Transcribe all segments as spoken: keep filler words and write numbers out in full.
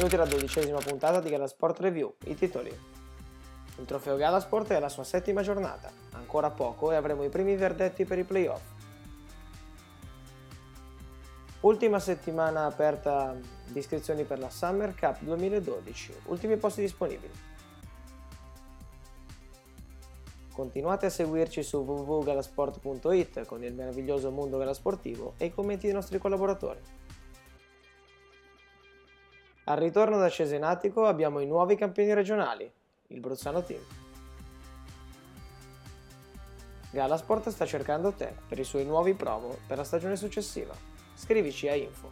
Benvenuti alla dodicesima puntata di Galasport Review, i titoli. Il trofeo Galasport è alla sua settima giornata, ancora poco e avremo i primi verdetti per i playoff. Ultima settimana aperta di iscrizioni per la Summer Cup duemiladodici, ultimi posti disponibili. Continuate a seguirci su w w w punto galasport punto i t con il meraviglioso mondo galasportivo e i commenti dei nostri collaboratori. Al ritorno da Cesenatico abbiamo i nuovi campioni regionali, il Bruzzano Team. Galasport sta cercando te per i suoi nuovi promo per la stagione successiva. Scrivici a info.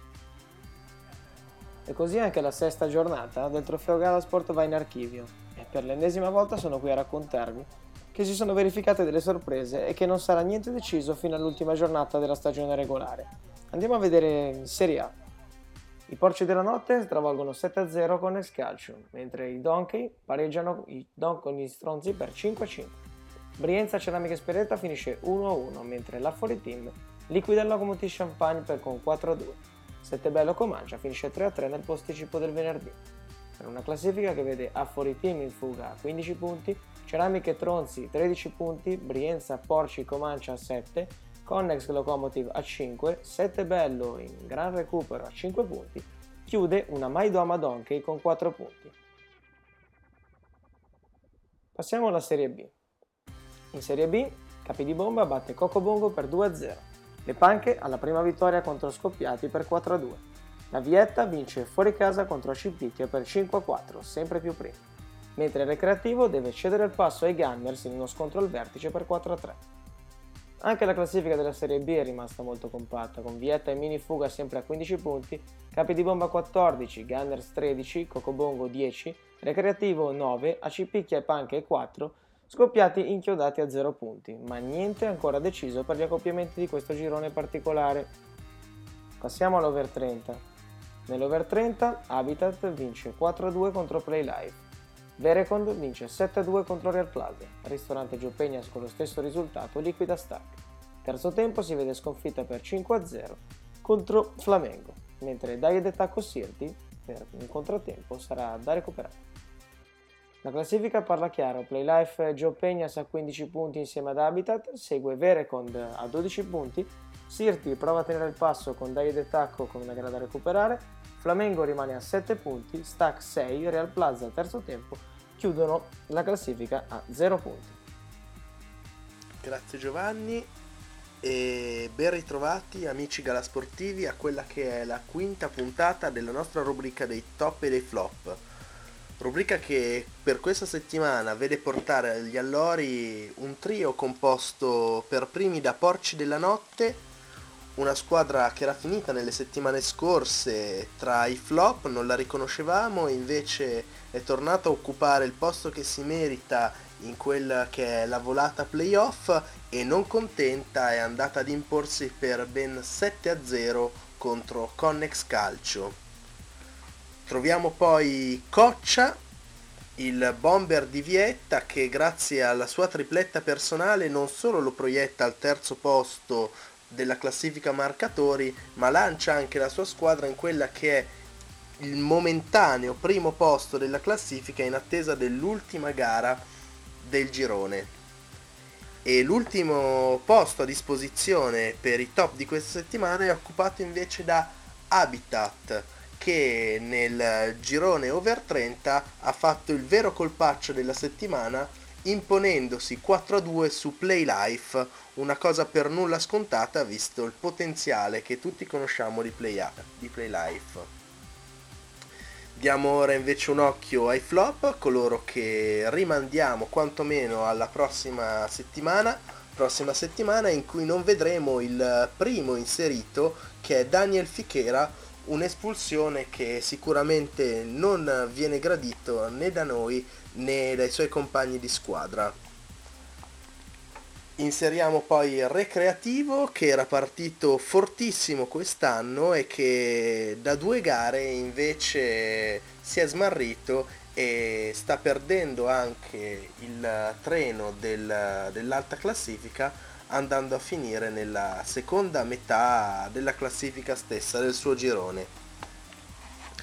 E così anche la sesta giornata del trofeo Galasport va in archivio e per l'ennesima volta sono qui a raccontarvi che si sono verificate delle sorprese e che non sarà niente deciso fino all'ultima giornata della stagione regolare. Andiamo a vedere in Serie A. I Porci della Notte stravolgono sette a zero con Ex Calcium, mentre i Donkey pareggiano i Don con gli Stronzi per cinque a cinque. Brienza Ceramica Esperetta finisce uno a uno, mentre l'Affori Team liquida il Locomotive Champagne per con quattro a due. Settebello Comancia finisce tre a tre nel posticipo del venerdì. Per una classifica che vede Affori Team in fuga a quindici punti, Ceramiche Tronzi tredici punti, Brienza Porci Comancia a sette, Connex Locomotive a cinque, Settebello in gran recupero a cinque punti, chiude una Maidoma Donkey con quattro punti. Passiamo alla Serie B. In Serie B, Capodibomba batte Cocobongo per due a zero. Le Panche alla prima vittoria contro Scoppiati per quattro a due. La Vietta vince fuori casa contro Cipicchia per cinque a quattro, sempre più prima. Mentre il Recreativo deve cedere il passo ai Gunners in uno scontro al vertice per quattro a tre. Anche la classifica della Serie B è rimasta molto compatta, con Vietta e Minifuga sempre a quindici punti, Capodibomba quattordici, Gunners tredici, Cocobongo dieci, Recreativo nove, Acipicchia e Panche quattro, Scoppiati inchiodati a zero punti, ma niente ancora deciso per gli accoppiamenti di questo girone particolare. Passiamo all'Over trenta. Nell'Over trenta Habitat vince quattro a due contro Play Life. Verecond vince sette a due contro Real Plaza, Ristorante Gio Peñas con lo stesso risultato liquida Stack. Terzo tempo si vede sconfitta per cinque a zero contro Flamengo, mentre Dai ed Tacco Sirti per un contrattempo sarà da recuperare. La classifica parla chiaro, Playlife Gio Peñas a quindici punti insieme ad Habitat, segue Verecond a dodici punti, Sirti prova a tenere il passo con Dai ed Tacco con una gara da recuperare, Flamengo rimane a sette punti, Stack sei, Real Plaza terzo tempo, chiudono la classifica a zero punti. Grazie Giovanni e ben ritrovati amici galasportivi a quella che è la quinta puntata della nostra rubrica dei top e dei flop. Rubrica che per questa settimana vede portare agli allori un trio composto per primi da Porci della Notte, una squadra che era finita nelle settimane scorse tra i flop, non la riconoscevamo e invece è tornata a occupare il posto che si merita in quella che è la volata playoff e non contenta è andata ad imporsi per ben sette a zero contro Connex Calcio. Troviamo poi Coccia, il bomber di Vietta, che grazie alla sua tripletta personale non solo lo proietta al terzo posto della classifica marcatori, ma lancia anche la sua squadra in quella che è il momentaneo primo posto della classifica in attesa dell'ultima gara del girone. E l'ultimo posto a disposizione per i top di questa settimana è occupato invece da Habitat, che nel girone over trenta ha fatto il vero colpaccio della settimana imponendosi quattro a due su Play Life, una cosa per nulla scontata visto il potenziale che tutti conosciamo di Play, di Play Life. Diamo ora invece un occhio ai flop, coloro che rimandiamo quantomeno alla prossima settimana, prossima settimana in cui non vedremo il primo inserito, che è Daniel Fichera, un'espulsione che sicuramente non viene gradito né da noi né dai suoi compagni di squadra. Inseriamo poi il Recreativo, che era partito fortissimo quest'anno e che da due gare invece si è smarrito e sta perdendo anche il treno del, dell'alta classifica, andando a finire nella seconda metà della classifica stessa del suo girone.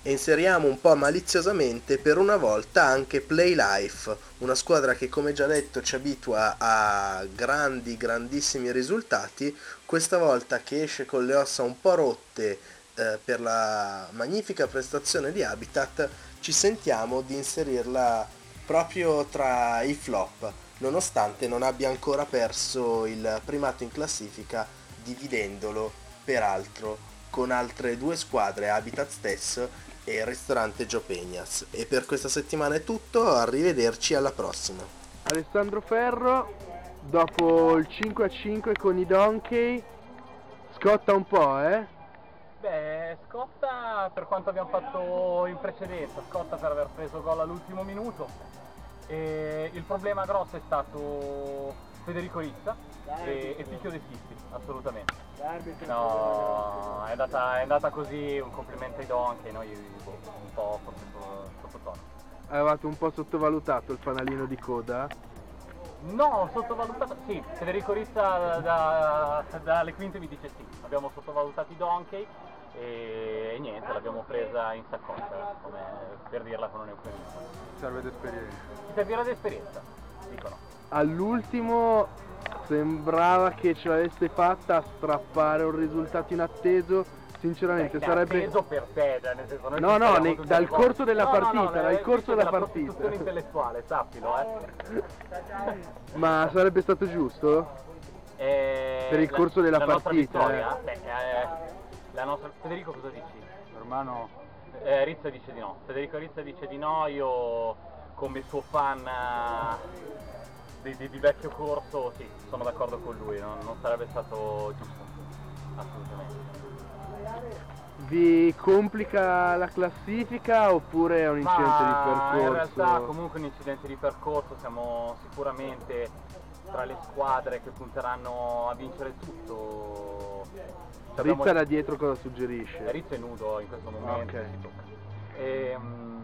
E inseriamo un po' maliziosamente per una volta anche Play Life, una squadra che come già detto ci abitua a grandi, grandissimi risultati, questa volta che esce con le ossa un po' rotte eh, per la magnifica prestazione di Habitat, ci sentiamo di inserirla proprio tra i flop, nonostante non abbia ancora perso il primato in classifica, dividendolo peraltro con altre due squadre, Habitat stesso e il ristorante Gio Peñas. E per questa settimana è tutto, arrivederci alla prossima. Alessandro Ferro, dopo il cinque a cinque con i Donkey, scotta un po', eh? Beh, scotta per quanto abbiamo fatto in precedenza, scotta per aver preso gol all'ultimo minuto. E il problema grosso è stato Federico Rizza e, e Picchio De Sisti, assolutamente. No, è andata, è andata così, un complimento ai Donkey, noi un po' forse sottotono. Avevate un po' sottovalutato il fanalino di coda? No, sottovalutato, sì, Federico Rizza da, da, dalle quinte mi dice sì, abbiamo sottovalutato i Donkey e, e niente, l'abbiamo presa in saccoccia, come per dirla con un eufemismo. Serve d'esperienza. Ci servirà d'esperienza, dicono. All'ultimo sembrava che ce l'aveste fatta a strappare un risultato inatteso. Sinceramente Beh, sarebbe inatteso per te, cioè, nel senso, noi no no nei, tutti dal uguali. corso della no, partita no, no, dal corso della della partita prostituzione intellettuale, sappilo, eh. Ma sarebbe stato giusto? Eh, Per il la, corso della la partita, nostra vittoria, beh, eh, la nostra... Federico cosa dici? Romano, eh, Rizza dice di no, Federico Rizza dice di no, io come suo fan eh, di, di, di vecchio corso sì, sono d'accordo con lui, no? Non sarebbe stato giusto, assolutamente. Vi complica la classifica oppure è un incidente Ma di percorso? in realtà comunque un incidente di percorso, siamo sicuramente tra le squadre che punteranno a vincere tutto. Abbiamo... Rizza da dietro cosa suggerisce? Rizza è nudo in questo momento, Ok. si tocca. E, mm,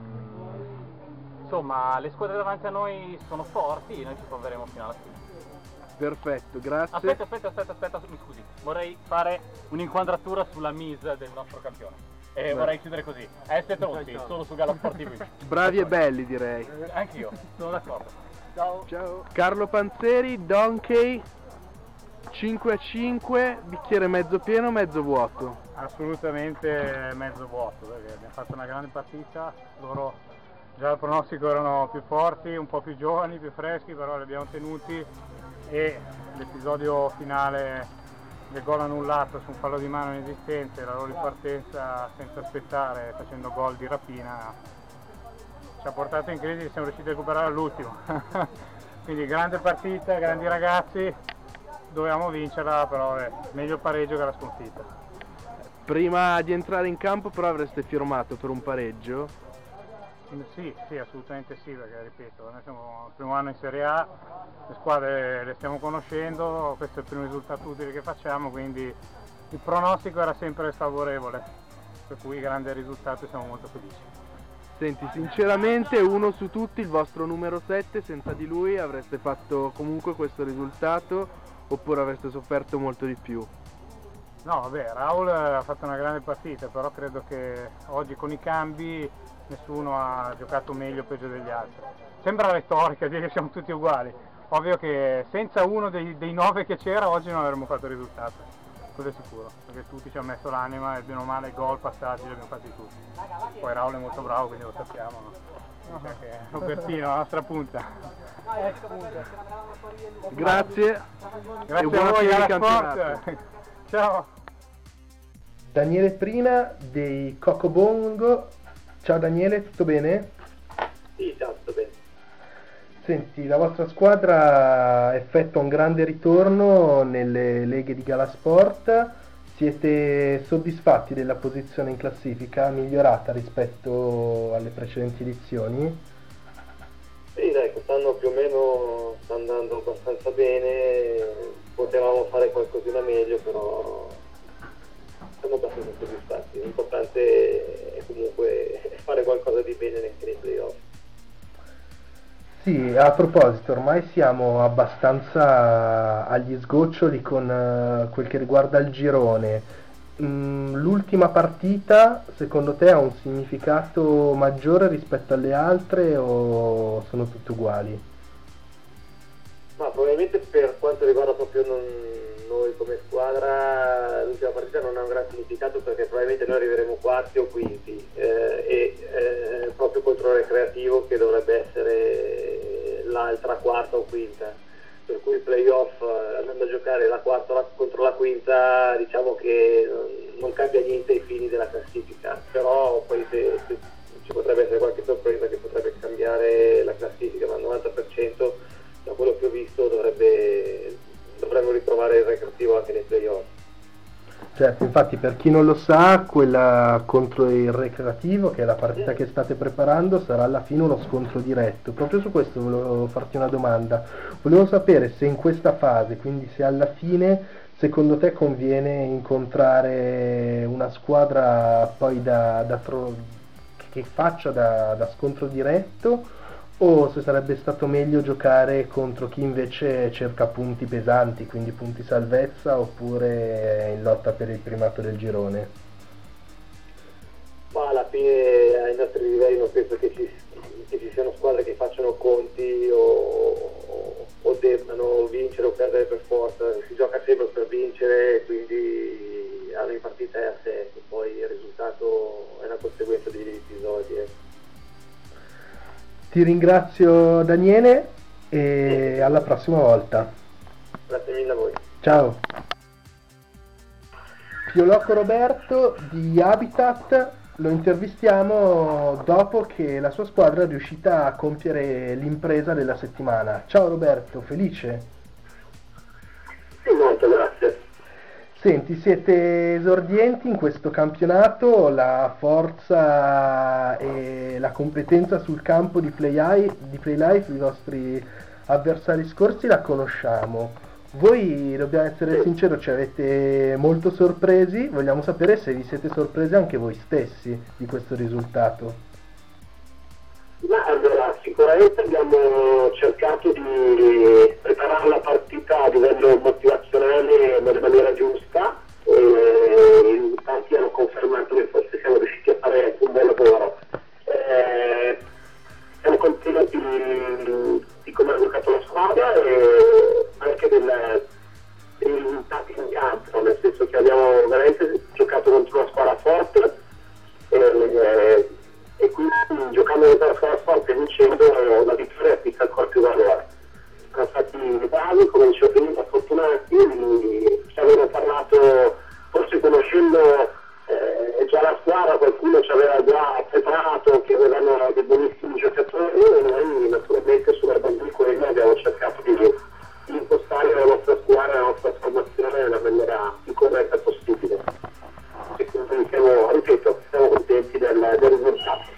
insomma, le squadre davanti a noi sono forti e noi ci proveremo fino alla fine. Perfetto, grazie. Aspetta, aspetta, aspetta, aspetta, mi scusi, vorrei fare un'inquadratura sulla mise del nostro campione. E Beh. vorrei chiudere così. S Tronzi, solo su Gala Sportivo. Bravi e belli direi. Eh, Anch'io, sono d'accordo. Ciao. Ciao. Carlo Panzeri, Donkey, cinque a cinque, bicchiere mezzo pieno, mezzo vuoto. assolutamente mezzo vuoto, perché abbiamo fatto una grande partita, loro già al pronostico erano più forti, un po' più giovani, più freschi, però li abbiamo tenuti e l'episodio finale del gol annullato su un fallo di mano inesistente, la loro ripartenza senza aspettare, facendo gol di rapina, ci ha portato in crisi e siamo riusciti a recuperare all'ultimo. Quindi grande partita, grandi ragazzi, dovevamo vincerla, però è meglio il pareggio che la sconfitta. Prima di entrare in campo però avreste firmato per un pareggio? Sì, sì, assolutamente sì, perché ripeto, noi siamo il primo anno in Serie A, le squadre le stiamo conoscendo, questo è il primo risultato utile che facciamo, quindi il pronostico era sempre sfavorevole, per cui grande risultato e siamo molto felici. Senti, sinceramente uno su tutti, il vostro numero sette, senza di lui avreste fatto comunque questo risultato oppure avreste sofferto molto di più? No, vabbè, Raul ha fatto una grande partita, però credo che oggi con i cambi nessuno ha giocato meglio o peggio degli altri. Sembra retorica dire che siamo tutti uguali, ovvio che senza uno dei, dei nove che c'era oggi non avremmo fatto il risultato, quello è sicuro, perché tutti ci hanno messo l'anima e bene o male gol, passaggi li abbiamo fatti tutti. Poi Raul è molto bravo, quindi lo sappiamo, no? Cioè che Robertino, la nostra punta. Grazie. Grazie e buona a voi, fine di alla campionato. sport. Ciao. Daniele Prina dei Coco Bongo. Ciao Daniele, tutto bene? Sì, ciao, tutto bene. Senti, la vostra squadra effettua un grande ritorno nelle leghe di Galasport. Siete soddisfatti della posizione in classifica, migliorata rispetto alle precedenti edizioni? Sì, dai, quest'anno più o meno sta andando abbastanza bene, potevamo fare qualcosina meglio, però siamo abbastanza soddisfatti. L'importante è comunque fare qualcosa di bene anche nei playoff. Sì, a proposito, ormai siamo abbastanza agli sgoccioli con uh, quel che riguarda il girone. mh, l'ultima partita secondo te ha un significato maggiore rispetto alle altre o sono tutte uguali? Ma probabilmente per quanto riguarda proprio non, noi come squadra, l'ultima partita non ha un gran significato perché probabilmente noi arriveremo quarti o quinti eh, e eh, proprio contro il Recreativo che dovrebbe essere l'altra quarta o quinta, per cui il playoff eh, andando a giocare la quarta la, contro la quinta diciamo che non, non cambia niente ai fini della classifica, però poi se, se ci potrebbe essere qualche sorpresa che potrebbe cambiare la classifica, ma al novanta per cento da quello che ho visto dovrebbe dovremmo ritrovare il Recreativo anche nei playoff. Certo, infatti per chi non lo sa, quella contro il Recreativo, che è la partita che state preparando, sarà alla fine uno scontro diretto. Proprio su questo volevo farti una domanda. Volevo sapere se in questa fase, quindi se alla fine, secondo te conviene incontrare una squadra poi da, da tro- che faccia da, da scontro diretto, o se sarebbe stato meglio giocare contro chi invece cerca punti pesanti, quindi punti salvezza, oppure in lotta per il primato del girone? Ma alla fine ai nostri livelli non penso che ci, che ci siano squadre che facciano conti o, o debbano vincere o perdere per forza, si gioca sempre per vincere, quindi ogni partita è a sé, poi il risultato è una conseguenza degli episodi. Eh. Ti ringrazio Daniele e alla prossima volta. Grazie mille a voi. Ciao. Pioloco Roberto di Habitat lo intervistiamo dopo che la sua squadra è riuscita a compiere l'impresa della settimana. Ciao Roberto, felice? Sì, molto grazie. Senti, siete esordienti in questo campionato, la forza e la competenza sul campo di Play, di Playlife, i vostri avversari scorsi la conosciamo. Voi, dobbiamo essere sinceri, ci avete molto sorpresi, vogliamo sapere se vi siete sorpresi anche voi stessi di questo risultato. Ma allora, sicuramente abbiamo cercato di preparare la partita a livello motivazionale nella maniera giusta e tanti hanno confermato che forse siamo riusciti a fare un buon lavoro. Eh, siamo contenti di, di come ha giocato la squadra e anche del, dei risultati in campo, nel senso che abbiamo veramente giocato contro una squadra forte e, e quindi giocando contro una squadra forte e vincendo la vittoria applica ancora più valore. Siamo stati bravi, come dicevo prima, fortunati, ci avevano parlato, forse conoscendo eh, già la squadra, qualcuno ci aveva già preparato che avevano dei buonissimi giocatori e noi naturalmente sulla base di quello abbiamo cercato di, di impostare la nostra squadra, la nostra formazione nella maniera più corretta possibile. E quindi siamo, ripeto, siamo contenti del, del risultato.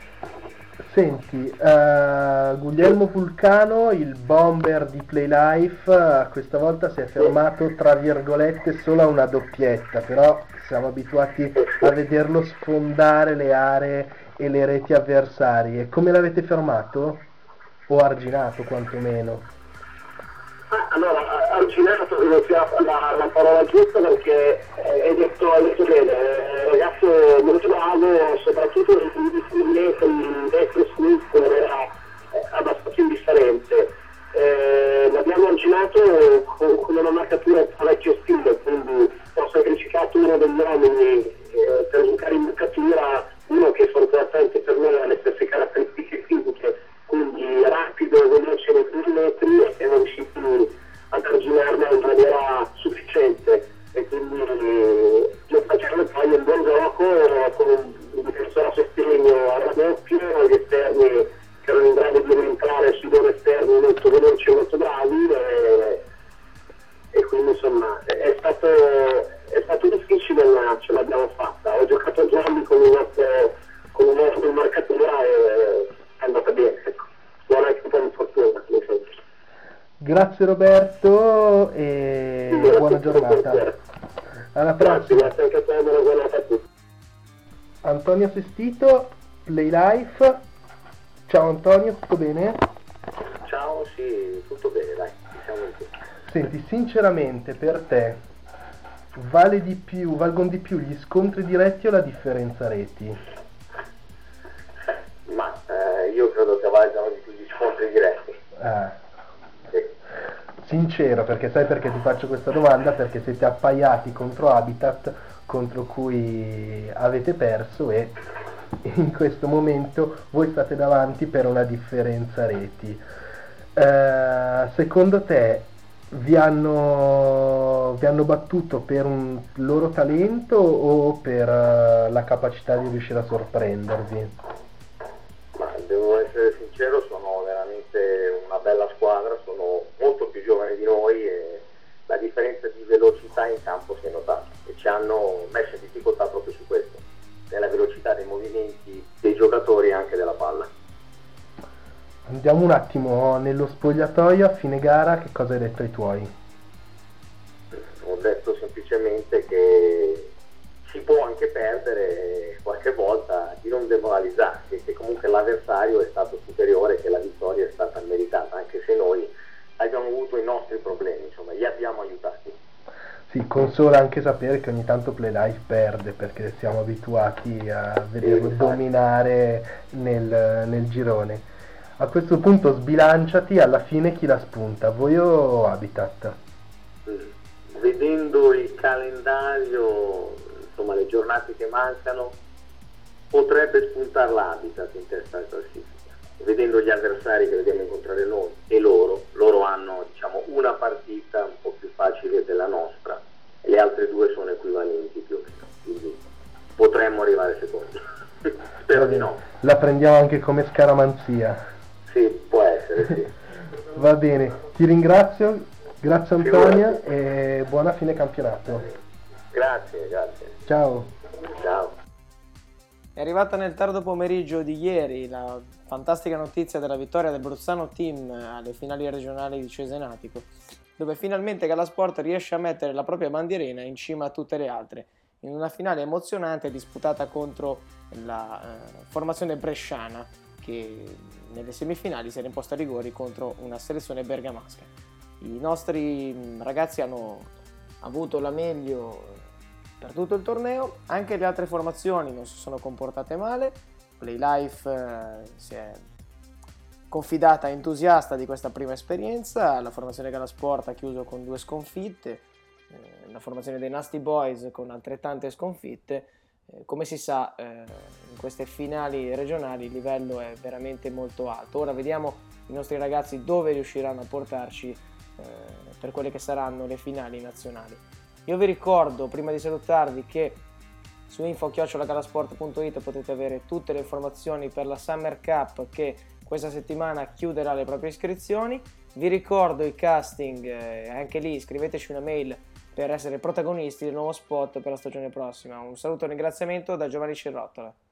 Senti, uh, Guglielmo Vulcano, il bomber di Playlife, uh, questa volta si è fermato tra virgolette solo a una doppietta, però siamo abituati a vederlo sfondare le aree e le reti avversarie. Come l'avete fermato? O arginato quantomeno? Ah, allora, arginato credo sia la, la parola giusta perché eh, hai detto, hai detto bene, eh, ragazzo molto bravo, soprattutto in destra e sinistra era eh, abbastanza indifferente. Eh, l'abbiamo arginato con, con una marcatura parecchio stile, quindi ho sacrificato uno degli uomini eh, per giocare in marcatura, uno che fortunatamente per me ha le stesse caratteristiche fisiche, quindi rapido, veloce nei primi metri e siamo riusciti ad arginarlo in maniera sufficiente e quindi lo facciamo poi un buon gioco con un difensore a sostegno a raddoppio, gli esterni che erano in grado di rientrare sui loro esterni molto veloci e molto bravi e, e quindi insomma è stato, è stato difficile ma ce l'abbiamo fatta. Ho giocato a giorni con il nostro, con il nostro marcatura e è andata bene, ecco. Buona anche un po' di fortuna, come sempre. Grazie Roberto e Sì, grazie, buona giornata. Alla prossima. Grazie, grazie anche a te, buona giornata a tutti. Antonio Sestito, Playlife. Ciao Antonio, tutto bene? Ciao, sì, tutto bene, dai, siamo qui. Senti, sinceramente per te vale di più, valgono di più gli scontri diretti o la differenza reti? Ma eh, io credo che valgano di più gli scontri diretti. Ah. Sì. Sincero, perché sai perché ti faccio questa domanda? Perché siete appaiati contro Habitat, contro cui avete perso, e in questo momento voi state davanti per una differenza reti. Eh, secondo te vi hanno, vi hanno battuto per un loro talento o per uh, la capacità di riuscire a sorprendervi? Ma devo essere sincero, sono veramente una bella squadra, sono molto più giovani di noi e la differenza di velocità in campo si è notata e ci hanno messo in difficoltà proprio su questo, nella velocità dei movimenti dei giocatori e anche della palla. Andiamo un attimo nello spogliatoio, a fine gara che cosa hai detto ai tuoi? Ho detto semplicemente che si può anche perdere qualche volta, di non demoralizzarsi, che comunque l'avversario è stato superiore, che la vittoria è stata meritata, anche se noi abbiamo avuto i nostri problemi, insomma, li abbiamo aiutati. Sì, consola anche sapere che ogni tanto Playlife perde, perché siamo abituati a vederlo Sì, dominare nel, nel girone. A questo punto sbilanciati, alla fine chi la spunta, voi o Habitat? Vedendo il calendario, insomma le giornate che mancano, potrebbe spuntare l'Habitat in testa alla classifica. Vedendo gli avversari che dobbiamo incontrare noi e loro, loro hanno diciamo una partita un po' più facile della nostra e le altre due sono equivalenti più o meno, quindi potremmo arrivare secondi. Spero di no. La prendiamo anche come scaramanzia. Sì, può essere, sì. Va bene, ti ringrazio, grazie Antonia e buona fine campionato. Grazie, grazie. Ciao. Ciao. È arrivata nel tardo pomeriggio di ieri la fantastica notizia della vittoria del Bruzzano Team alle finali regionali di Cesenatico, dove finalmente Galasport riesce a mettere la propria bandierina in cima a tutte le altre, in una finale emozionante disputata contro la eh, formazione bresciana, che nelle semifinali si era imposta a rigori contro una selezione bergamasca. I nostri ragazzi hanno avuto la meglio per tutto il torneo, anche le altre formazioni non si sono comportate male. Playlife eh, si è confidata entusiasta di questa prima esperienza, la formazione Galasport ha chiuso con due sconfitte, eh, la formazione dei Nasty Boys con altrettante sconfitte. Eh, come si sa, eh, in queste finali regionali il livello è veramente molto alto. Ora vediamo i nostri ragazzi dove riusciranno a portarci eh, per quelle che saranno le finali nazionali. Io vi ricordo, prima di salutarvi, che su info chiocciola galasport punto it potete avere tutte le informazioni per la Summer Cup, che questa settimana chiuderà le proprie iscrizioni. Vi ricordo i casting, eh, anche lì scriveteci una mail per essere protagonisti del nuovo spot per la stagione prossima. Un saluto e un ringraziamento da Giovanni Cirottola.